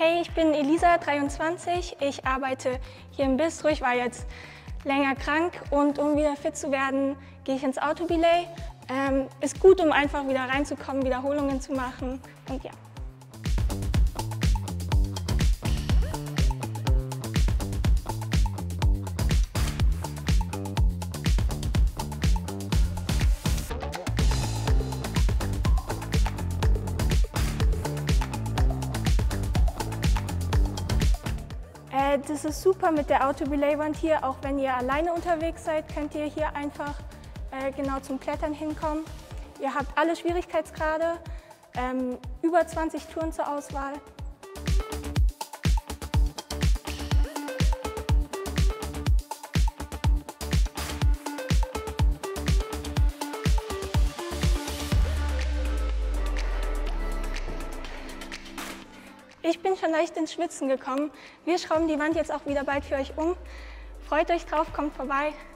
Hey, ich bin Elisa, 23. Ich arbeite hier im Bistro. Ich war jetzt länger krank und um wieder fit zu werden, gehe ich ins Autobelay. Ist gut, um einfach wieder reinzukommen, Wiederholungen zu machen und ja. Das ist super mit der Autobelaywand hier. Auch wenn ihr alleine unterwegs seid, könnt ihr hier einfach genau zum Klettern hinkommen. Ihr habt alle Schwierigkeitsgrade, über 20 Touren zur Auswahl. Ich bin schon leicht ins Schwitzen gekommen. Wir schrauben die Wand jetzt auch wieder bald für euch um. Freut euch drauf, kommt vorbei.